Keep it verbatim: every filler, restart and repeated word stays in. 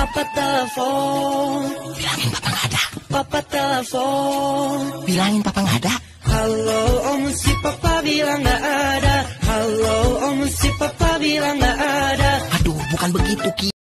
Papa telepon. Bilangin papa nggak ada. Papa telepon. Bilangin papa nggak ada. Halo om, si papa bilang nggak ada. Halo om, si papa bilang nggak ada. Aduh, bukan begitu Ki.